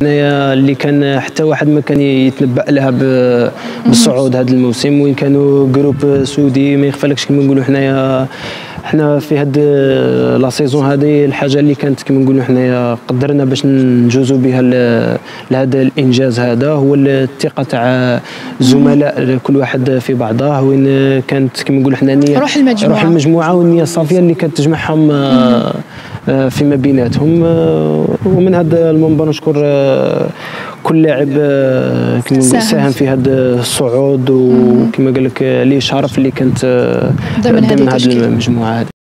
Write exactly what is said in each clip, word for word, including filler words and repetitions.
هنايا اللي كان حتى واحد ما كان يتنبأ لها بالصعود هذا الموسم، وين كانوا جروب سعودي ما يخفالكش كما نقولوا حنايا. حنا في هاد لا سيزون هذه الحاجه اللي كانت كما نقولوا حنايا قدرنا باش نجوزوا بها لهذا الانجاز هذا، هو الثقه تاع الزملاء كل واحد في بعضه، وين كانت كما نقولوا حنا نيه روح المجموعه روح المجموعه والنيه الصافيه اللي كانت تجمعهم فيما بيناتهم. ومن هذا المنبر نشكر كل لاعب كما ساهم في هذا الصعود، وكما قال لك ليه شرف اللي كانت ضمن هذه المجموعه هذه.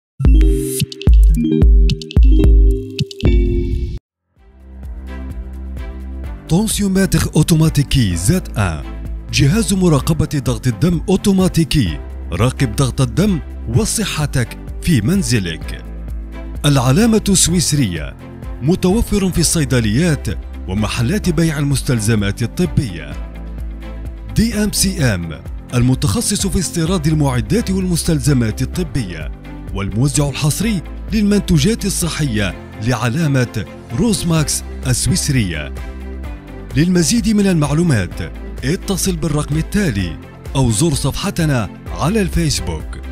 طونسيومتر اوتوماتيكي زد واحد، جهاز مراقبة ضغط الدم اوتوماتيكي، راقب ضغط الدم وصحتك في منزلك. العلامة السويسرية، متوفر في الصيدليات ومحلات بيع المستلزمات الطبية. دي ام سي ام، المتخصص في استيراد المعدات والمستلزمات الطبية، والموزع الحصري للمنتوجات الصحية لعلامة روزماكس السويسرية. للمزيد من المعلومات اتصل بالرقم التالي أو زر صفحتنا على الفيسبوك.